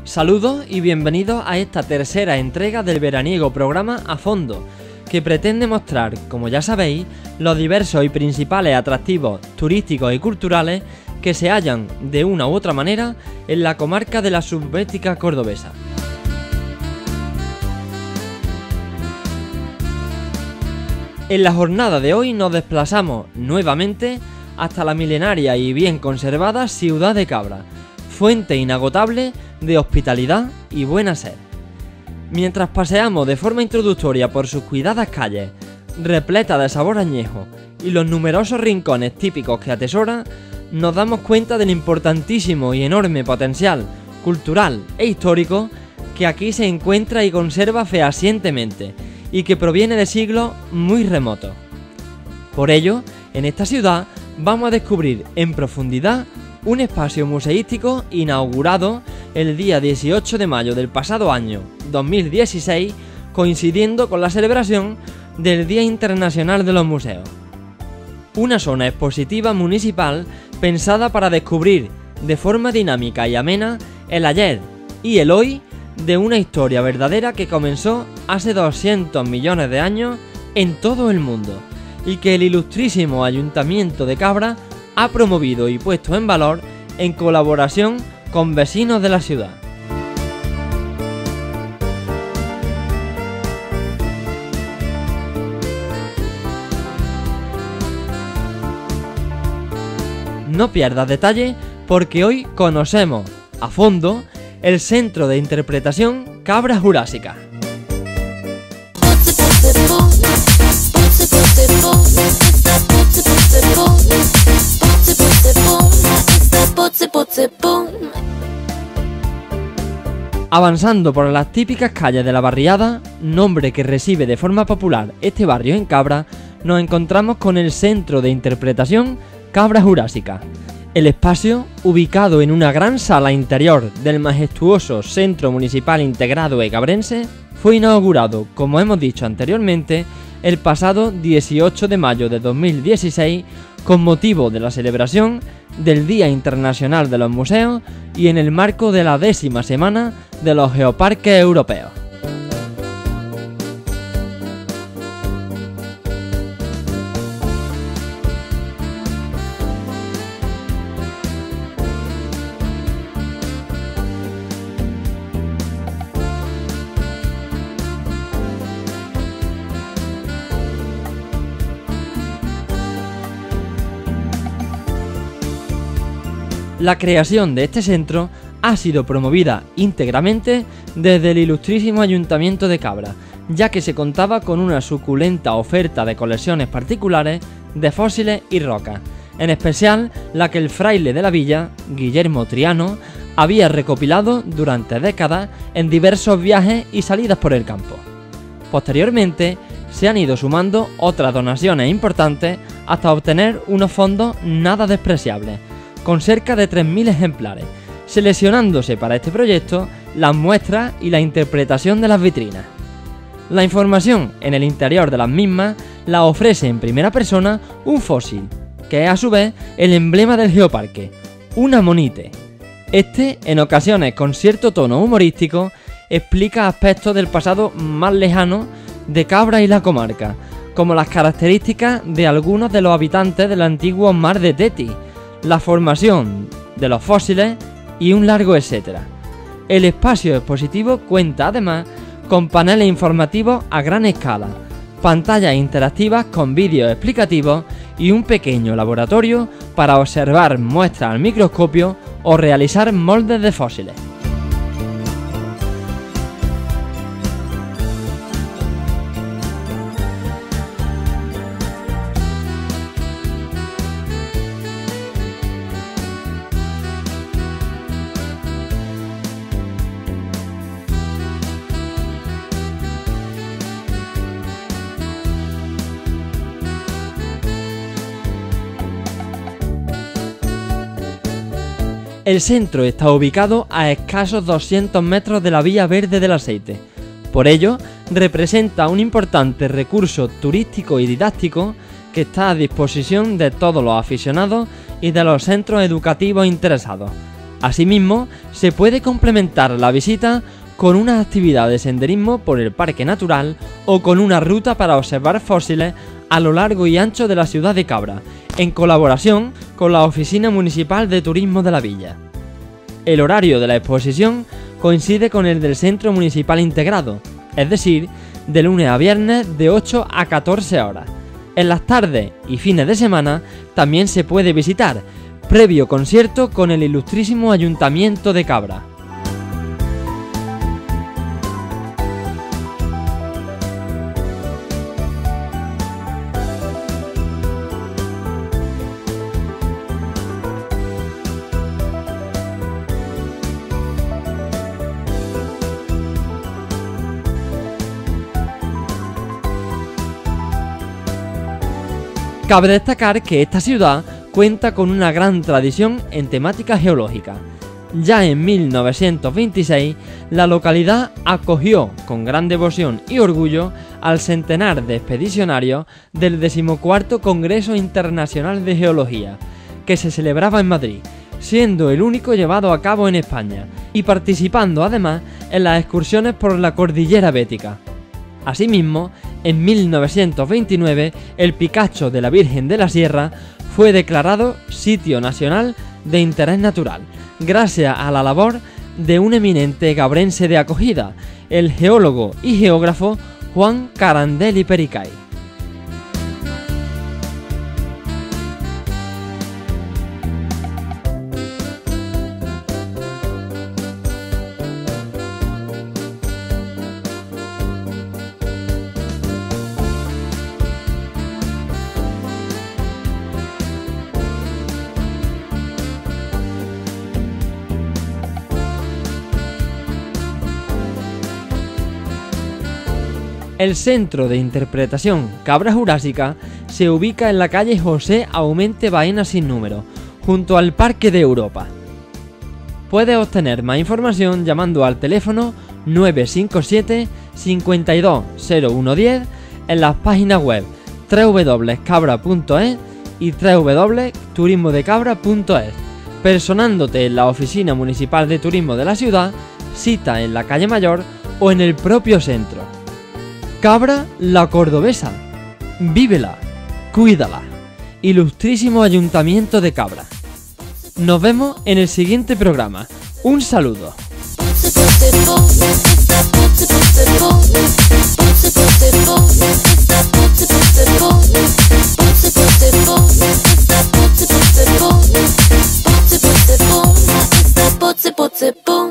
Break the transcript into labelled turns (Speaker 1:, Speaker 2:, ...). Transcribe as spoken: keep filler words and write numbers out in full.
Speaker 1: Saludos y bienvenidos a esta tercera entrega del veraniego programa A Fondo, que pretende mostrar, como ya sabéis, los diversos y principales atractivos turísticos y culturales que se hallan de una u otra manera en la comarca de la Subbética cordobesa. En la jornada de hoy nos desplazamos nuevamente hasta la milenaria y bien conservada ciudad de Cabra, fuente inagotable de hospitalidad y buen hacer. Mientras paseamos de forma introductoria por sus cuidadas calles, repletas de sabor añejo y los numerosos rincones típicos que atesora, nos damos cuenta del importantísimo y enorme potencial cultural e histórico que aquí se encuentra y conserva fehacientemente y que proviene de siglos muy remotos. Por ello, en esta ciudad vamos a descubrir en profundidad un espacio museístico inaugurado el día dieciocho de mayo del pasado año dos mil dieciséis, coincidiendo con la celebración del Día Internacional de los Museos. Una zona expositiva municipal pensada para descubrir de forma dinámica y amena el ayer y el hoy de una historia verdadera que comenzó hace doscientos millones de años en todo el mundo y que el ilustrísimo Ayuntamiento de Cabra ha promovido y puesto en valor en colaboración con vecinos de la ciudad. No pierdas detalle porque hoy conocemos a fondo el Centro de Interpretación Cabra Jurásica. Avanzando por las típicas calles de la Barriada, nombre que recibe de forma popular este barrio en Cabra, nos encontramos con el Centro de Interpretación Cabra Jurásica. El espacio, ubicado en una gran sala interior del majestuoso Centro Municipal Integrado e Cabrense, fue inaugurado, como hemos dicho anteriormente, el pasado dieciocho de mayo de dos mil dieciséis con motivo de la celebración del Día Internacional de los Museos y en el marco de la décima semana de los Geoparques Europeos. La creación de este centro ha sido promovida íntegramente desde el ilustrísimo Ayuntamiento de Cabra, ya que se contaba con una suculenta oferta de colecciones particulares de fósiles y rocas, en especial la que el fraile de la villa, Guillermo Triano, había recopilado durante décadas en diversos viajes y salidas por el campo. Posteriormente, se han ido sumando otras donaciones importantes hasta obtener unos fondos nada despreciables, con cerca de tres mil ejemplares, seleccionándose para este proyecto las muestras y la interpretación de las vitrinas. La información en el interior de las mismas la ofrece en primera persona un fósil, que es a su vez el emblema del geoparque, una monite. Este, en ocasiones con cierto tono humorístico, explica aspectos del pasado más lejano de Cabra y la comarca, como las características de algunos de los habitantes del antiguo mar de Teti, la formación de los fósiles y un largo etcétera. El espacio expositivo cuenta además con paneles informativos a gran escala, pantallas interactivas con vídeos explicativos y un pequeño laboratorio para observar muestras al microscopio o realizar moldes de fósiles. El centro está ubicado a escasos doscientos metros de la Vía Verde del Aceite. Por ello, representa un importante recurso turístico y didáctico que está a disposición de todos los aficionados y de los centros educativos interesados. Asimismo, se puede complementar la visita con una actividad de senderismo por el parque natural o con una ruta para observar fósiles a lo largo y ancho de la ciudad de Cabra, en colaboración con la Oficina Municipal de Turismo de la villa. El horario de la exposición coincide con el del Centro Municipal Integrado, es decir, de lunes a viernes de ocho a catorce horas. En las tardes y fines de semana también se puede visitar, previo concierto con el Ilustrísimo Ayuntamiento de Cabra. Cabe destacar que esta ciudad cuenta con una gran tradición en temática geológica. Ya en mil novecientos veintiséis, la localidad acogió con gran devoción y orgullo al centenar de expedicionarios del decimocuarto Congreso Internacional de Geología, que se celebraba en Madrid, siendo el único llevado a cabo en España, y participando además en las excursiones por la Cordillera Bética. Asimismo, en mil novecientos veintinueve, el Picacho de la Virgen de la Sierra fue declarado Sitio Nacional de Interés Natural, gracias a la labor de un eminente cabrense de acogida, el geólogo y geógrafo Juan Carandelli Pericay. El Centro de Interpretación Cabra Jurásica se ubica en la calle José Aumente Baena sin número, junto al Parque de Europa. Puedes obtener más información llamando al teléfono nueve cinco siete, cinco dos, cero uno uno cero en las páginas web doble u doble u doble u punto cabra punto es y doble u doble u doble u punto turismo de cabra punto es, personándote en la Oficina Municipal de Turismo de la ciudad, cita en la calle Mayor o en el propio centro. Cabra la Cordobesa, vívela, cuídala. Ilustrísimo Ayuntamiento de Cabra. Nos vemos en el siguiente programa. Un saludo. Boom.